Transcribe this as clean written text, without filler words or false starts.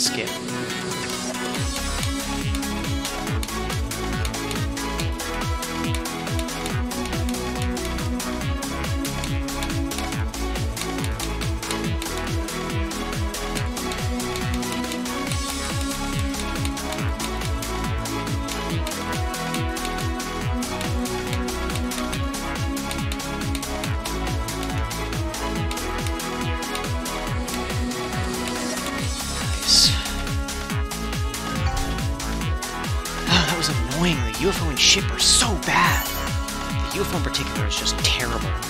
skip. Annoying. The UFO and ship are so bad. The UFO in particular is just terrible.